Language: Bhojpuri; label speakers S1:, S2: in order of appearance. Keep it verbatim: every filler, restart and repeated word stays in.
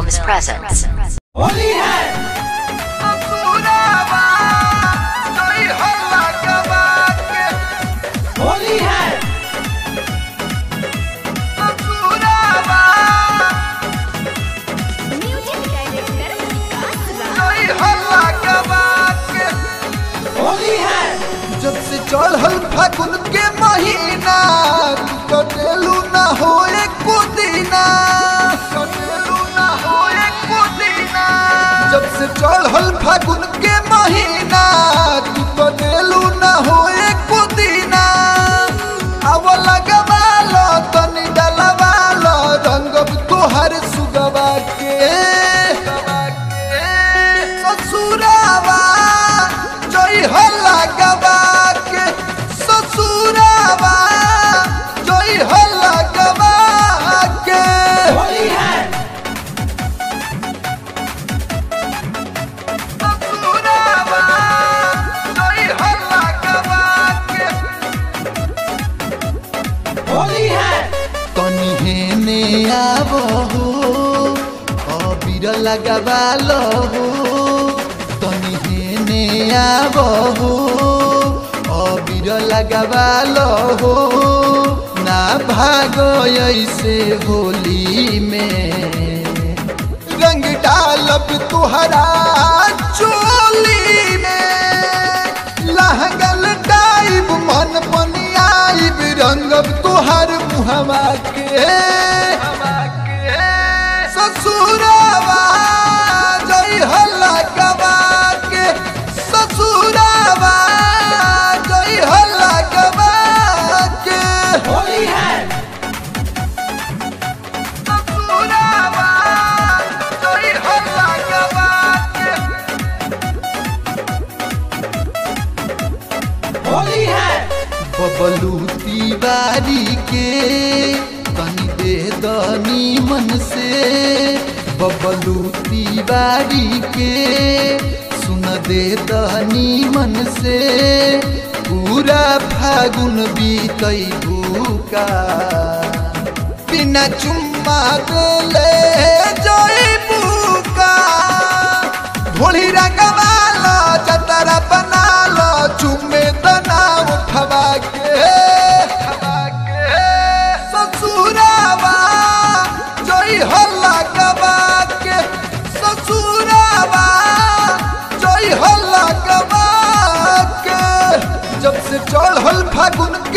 S1: Films presents.
S2: होली है होली है होली है
S3: जब से चढ़ल फागुन के महीना कटेलू ना होए कुदीना कटेलू ना होए कुदीना जब से चढ़ल फागुन के महीना तू कटेलू ना होए कुदीना अब लगवालो तनी डलवालो रंगब तोहर सुगवा के ससुरावा जय हल्ला गवा के ससुरावा जय हल्ला गवा के
S2: होली है
S3: ससुरावा जय हल्ला गवा के
S2: होली है
S3: तनी हेने आवो अबीर लगवालो तनी हेने आवो अबीर लगवालो ना भागो ऐसे होली में रंग डालब तुहरा चोली में लहंगल टाइब मन पनियाइब रंगब तुहर मुहवा के ससुरावा जय हल्ला गवा के ससुरावा जय हल्ला गवा के
S2: होली है
S3: ससुरावा जय हल्ला गवा के
S2: होली है
S3: बबलू तिवारी के तनी दे दनी मन से बबलू तिवारी के सुन दे दनी मन से पूरा फागुन बीतई भूका बिना चुम्मा देले जई भूका ढोली रंगवालो चतरा बनालो चुम्मे तना उठवा के ससुरावा जय हल्ला गवा के ससुरावा जय हल्ला गवा के जब से चढ़ल फागुन